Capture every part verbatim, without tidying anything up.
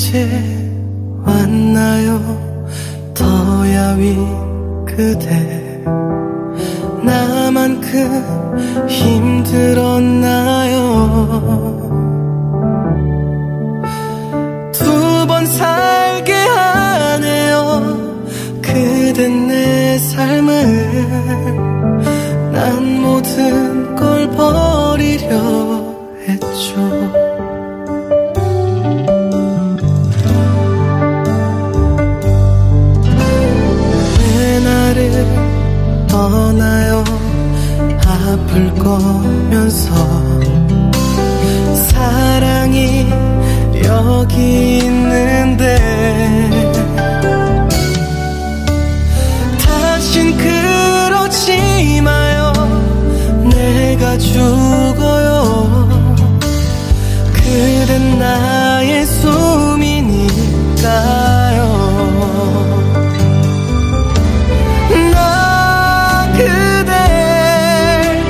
이제 왔나요 더 야윈 그대. 나만큼 힘들었나요. 두 번 살게 하네요 그댄 내 삶을. 난 모든 걸 버리려 했죠. 왜 나를 떠나요 아플 거면서. 사랑이 여기 있는데 다신 그러지 마요. 내가 죽어요. 그댄 나의 숨이니까요. 나 그댈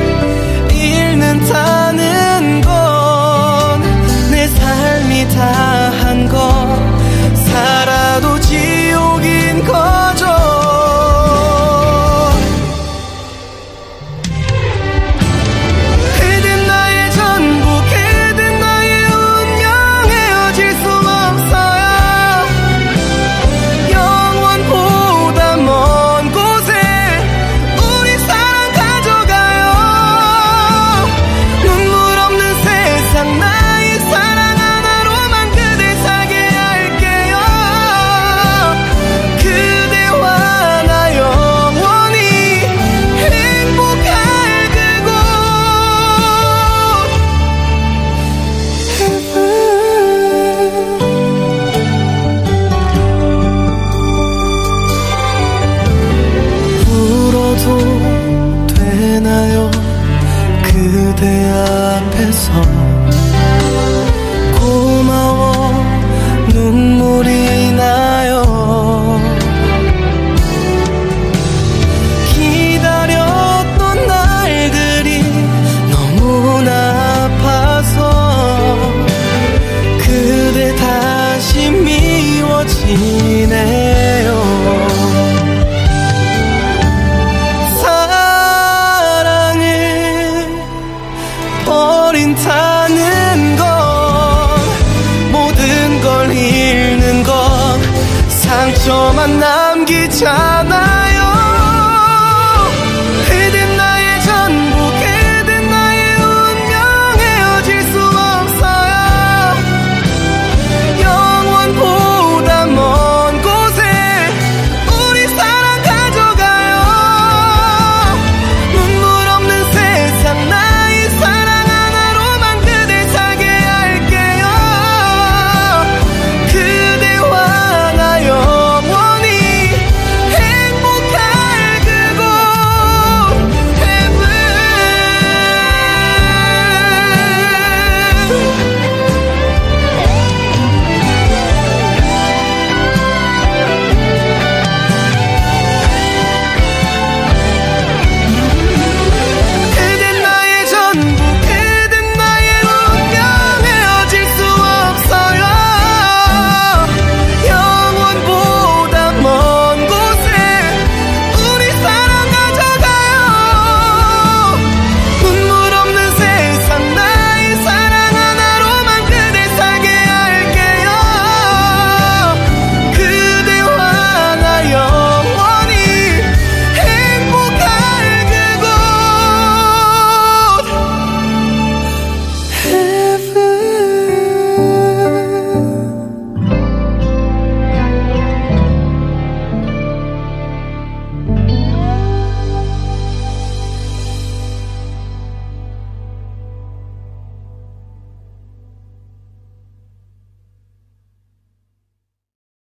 잃는다는 건 내 삶이 다한 것. 살아도 지옥인 거죠. 그댄 나의 전부, 그댄 나의 운명. 헤어질 수 없어요. 영원보다 먼 곳에 우리 사랑 가져가요. 눈물 없는 세상 나의 사랑 하나로만 그댈 살게 할게요. 그대와 나 영원히 행복할 그곳. 울어도 되나요 그대 앞에서. 고마워 눈물이 나요. 기다렸던 날들이 너무나 아파서 그대 다시 미워지네요. 사랑을 버린다는 건 모든 걸 잃는 건 상처만 남기잖아.